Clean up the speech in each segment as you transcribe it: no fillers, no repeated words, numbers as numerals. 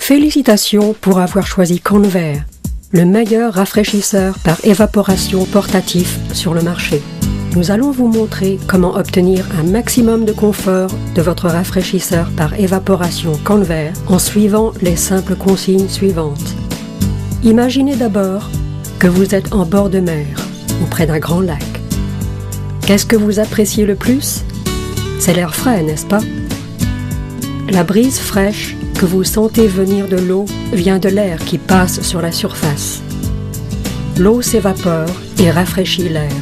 Félicitations pour avoir choisi Convair, le meilleur rafraîchisseur par évaporation portatif sur le marché. Nous allons vous montrer comment obtenir un maximum de confort de votre rafraîchisseur par évaporation Convair en suivant les simples consignes suivantes. Imaginez d'abord que vous êtes en bord de mer ou près d'un grand lac. Qu'est-ce que vous appréciez le plus? C'est l'air frais, n'est-ce pas? La brise fraîche que vous sentez venir de l'eau vient de l'air qui passe sur la surface. L'eau s'évapore et rafraîchit l'air.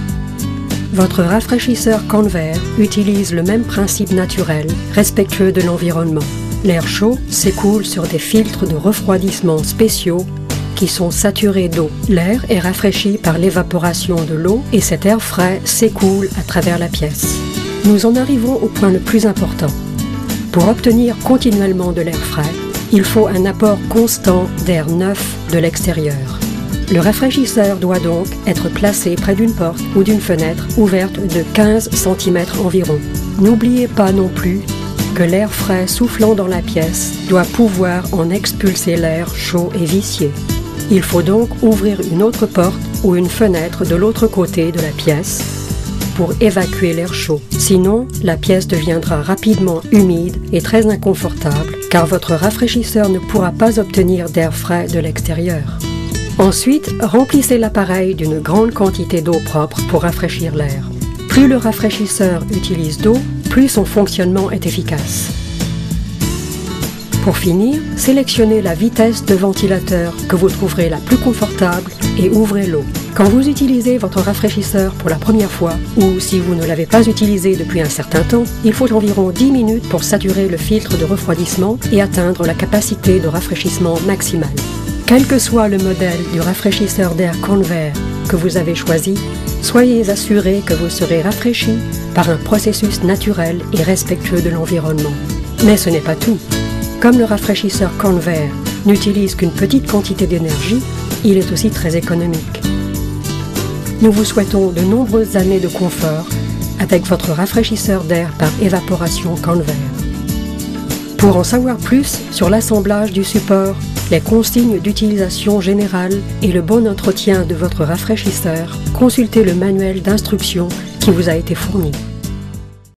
Votre rafraîchisseur Convair utilise le même principe naturel, respectueux de l'environnement. L'air chaud s'écoule sur des filtres de refroidissement spéciaux qui sont saturés d'eau. L'air est rafraîchi par l'évaporation de l'eau et cet air frais s'écoule à travers la pièce. Nous en arrivons au point le plus important. Pour obtenir continuellement de l'air frais, il faut un apport constant d'air neuf de l'extérieur. Le rafraîchisseur doit donc être placé près d'une porte ou d'une fenêtre ouverte de 15 cm environ. N'oubliez pas non plus que l'air frais soufflant dans la pièce doit pouvoir en expulser l'air chaud et vicié. Il faut donc ouvrir une autre porte ou une fenêtre de l'autre côté de la pièce pour évacuer l'air chaud. Sinon, la pièce deviendra rapidement humide et très inconfortable car votre rafraîchisseur ne pourra pas obtenir d'air frais de l'extérieur. Ensuite, remplissez l'appareil d'une grande quantité d'eau propre pour rafraîchir l'air. Plus le rafraîchisseur utilise d'eau, plus son fonctionnement est efficace. Pour finir, sélectionnez la vitesse de ventilateur que vous trouverez la plus confortable et ouvrez l'eau. Quand vous utilisez votre rafraîchisseur pour la première fois, ou si vous ne l'avez pas utilisé depuis un certain temps, il faut environ 10 minutes pour saturer le filtre de refroidissement et atteindre la capacité de rafraîchissement maximale. Quel que soit le modèle du rafraîchisseur d'air Convair que vous avez choisi, soyez assurés que vous serez rafraîchi par un processus naturel et respectueux de l'environnement. Mais ce n'est pas tout. Comme le rafraîchisseur Convair n'utilise qu'une petite quantité d'énergie, il est aussi très économique. Nous vous souhaitons de nombreuses années de confort avec votre rafraîchisseur d'air par évaporation Convair. Pour en savoir plus sur l'assemblage du support, les consignes d'utilisation générale et le bon entretien de votre rafraîchisseur, consultez le manuel d'instruction qui vous a été fourni.